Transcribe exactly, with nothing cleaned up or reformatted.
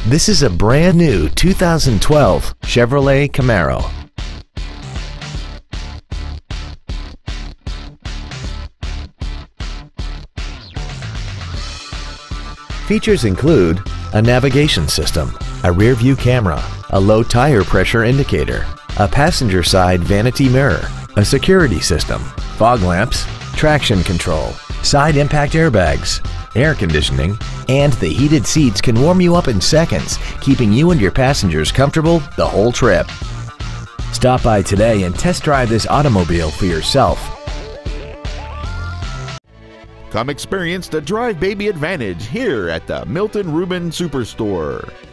This is a brand new two thousand twelve Chevrolet Camaro. Features include a navigation system, a rear-view camera, a low tire pressure indicator, a passenger side vanity mirror, a security system, fog lamps, traction control, side impact airbags, air conditioning, and the heated seats can warm you up in seconds, keeping you and your passengers comfortable the whole trip. Stop by today and test drive this automobile for yourself. Come experience the Drive Baby Advantage here at the Milton Ruben Superstore.